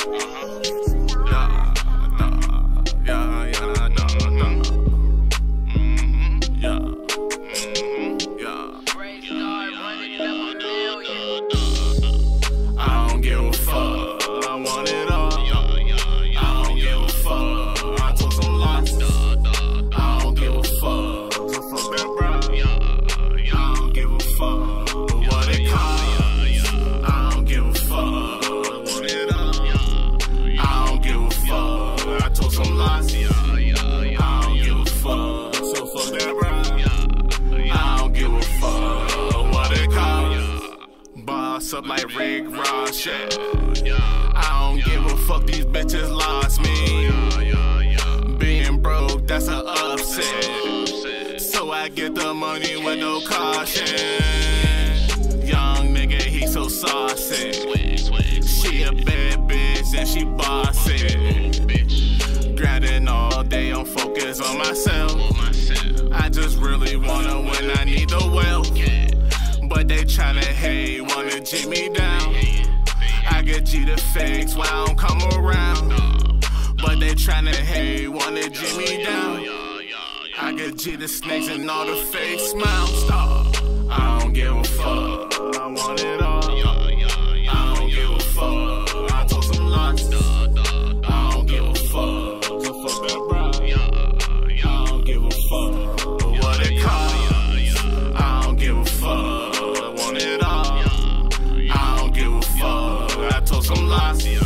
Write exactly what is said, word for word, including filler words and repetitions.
Up like Rick Ross, shit. I don't give a fuck, these bitches lost me. Being broke, that's an upset. So I get the money with no caution. Young nigga, he so saucy. She a bad bitch and she bossy. Grinding all day, I'm focused on myself. I just really wanna win, I need the wealth. But they tryna hate, wanna G me down. I get G the fakes when I don't come around. But they tryna hate, wanna G me down. I get G the snakes and all the fake smiles. I don't give a fuck, I want it all. I don't give a fuck, I told some lots. I don't give a fuck, so fuck that bride. I don't give a fuck what it costs. I don't give a fuck. It all. I don't give a fuck. I told some lies.